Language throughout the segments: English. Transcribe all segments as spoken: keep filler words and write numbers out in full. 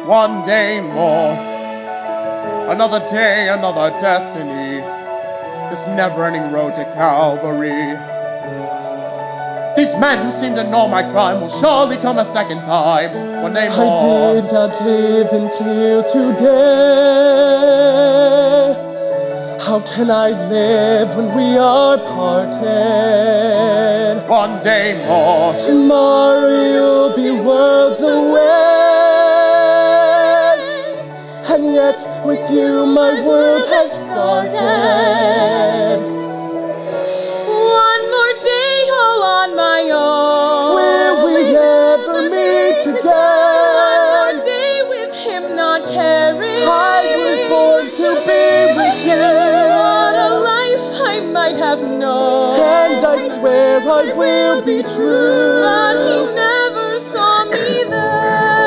One day more, another day, another destiny, this never-ending road to Calvary. These men seem to know my crime will surely come a second time. One day more. I did not live until today. How can I live when we are parted? One day more. Tomorrow you'll be worlds away. And yet with you my world has started. One more day all on my own. Will we ever meet again? One more day with him not caring. I was born to be with you. What a life I might have known. And I swear I will be true. But he never saw me there.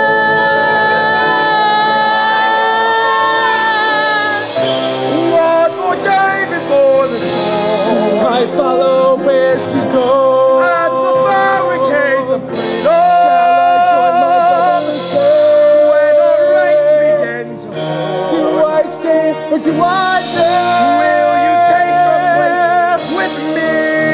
One more day before the storm, I follow where she goes. at the barricades of freedom. When our ranks begin to fall, Do I stay or do I go? will you take your place with me?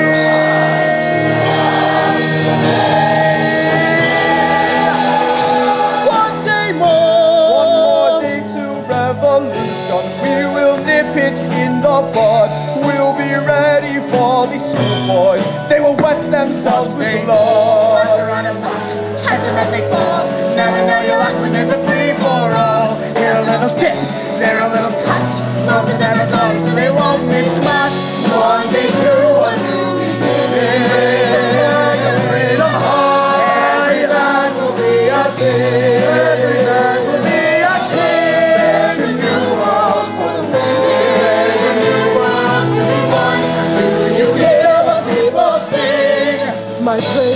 One day more. One more day to revolution. We will nip it in the bud. We'll be ready for these schoolboys. They will wet themselves with blood. Catch them as they fall. Never know your luck when there's a free-for-all. Here a little tip, there a little touch. Both are never going, so they won't miss much. One day to a new beginning. Freedom high. Every man will be a king. Every man will be a king. There's a new world for the wounded. There's a new world to be won. Do you hear the people sing? My praise